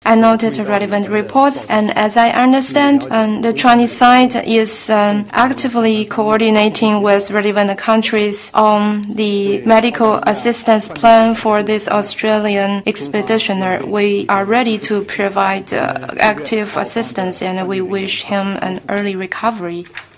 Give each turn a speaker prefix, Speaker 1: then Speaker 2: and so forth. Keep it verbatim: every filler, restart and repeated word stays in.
Speaker 1: I noted relevant reports, and as I understand, um, the Chinese side is um, actively coordinating with relevant countries on the medical assistance plan for this Australian expeditioner. We are ready to provide uh, active assistance, and we wish him an early recovery.